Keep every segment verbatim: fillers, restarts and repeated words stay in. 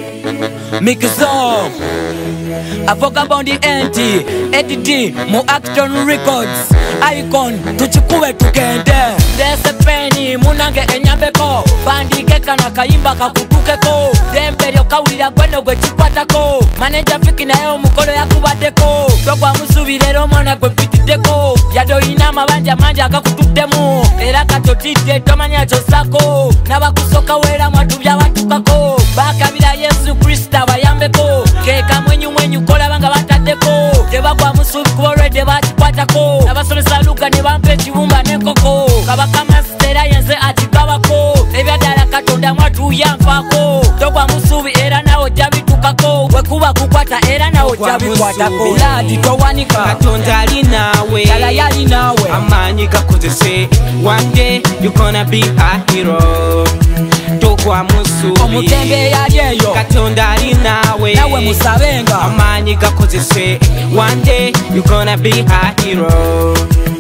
Mixo Avoka Bondi Enti Edit Mo Action Records Icon Tuchikuwe tukende Dese peni Munange enyambeko Bandike kana kayimba kakutukeko Demperio kawulira gweno gwe chikwatako Manager fiki na eo mukolo ya kubadeko Tokwa musubirero mwana gwe pitideko Yado ina mabanja manja akakututemu Era katotite tomanya chosako Nabakusoka wera mwatubya watukako Bakabira Yesu Krista bayambeko Keka mwenyu mwenyu kola banga batadeko Tebagwa musubi kuborede bachikwatako Nabasomesa luka nebampe chibumba nekoko Kabaka mastera yenze atikabako Ebyadala katonda mwatu yamfako Tokwa musubi era nawo jabitukako Wekuba kukwata era nawo jabikwatako Ladi towanika Katonda ali nawe Yala yali nawe Amanyi gakozese One day you gonna be a hero Tokwa musubi Omutembe yalyeyo Katonda ali nawe Nawe musabenga Amanyi gakozese One day you gonna be a hero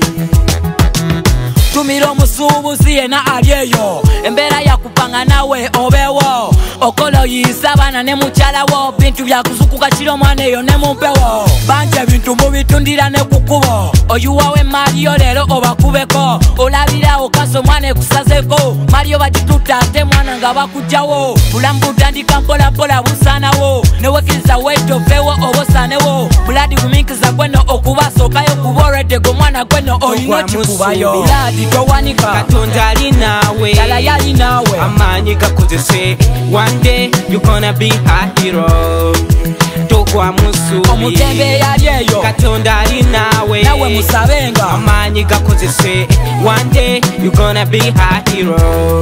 Tumiro musubuzi yena alyeyo Embera ya kupanga nawe obewo Okolo yisabana ne muchalawo Bintu bya kuzukuka chilo mwaneyo ne mumpewo Banje bintu mubitundira ne kukubo Oyuwawe Mario lero obakubeko Olabira okaso mwane kusazeko Mario bajituta ate mwana nga bakujawo Bulambu tandika mpola mpola busanawo Newekiriza weto fewo obosanewo Buladi kuminkiza gweno okubasokayo kuborete go mwana gweno oyino chikubayo Buladi towanika Katonda ali nawe Yala yali nawe Amanyi gakozese One day you gonna be a hero Tokwa musubi Omutembe yalyeyo Katonda ali nawe Nawe musabenga Amanyi gakozese One day you gonna be a hero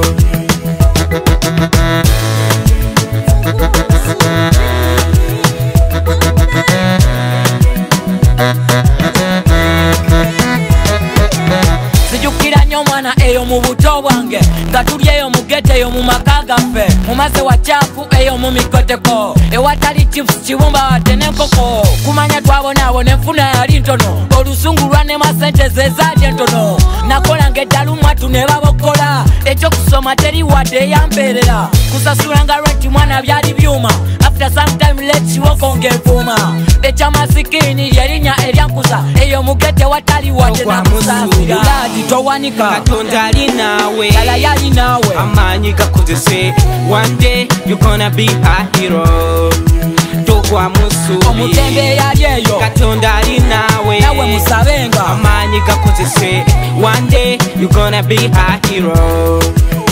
Sijukira nyo mwana eyo mu buto bwange Gatulye eyo mugete eyo mu makagafe Mumaze wachafu eyo mu mikoteko Ewatali chips chibumba watene nkoko Kumanya twabonabo nefuna yali ntono Olusungu lwane masente zezalye ntono Nakola ngedalu mwatu nebabokola Echo kusoma teri wade yamperera Kusasuranga renti mwana byali byuma After some time let chiwoko ngevuma Echa masikini yerinya eryankusa Eyo mugete watali wade na musafira Ladi towanika Katonda ali nawe Yala yali nawe Amanyi gakozese One day you gonna be a hero Tokwa musubi Omutembe yalyeyo Katonda ali nawe Nawe musabenga Amanyi gakozese One day you gonna be a hero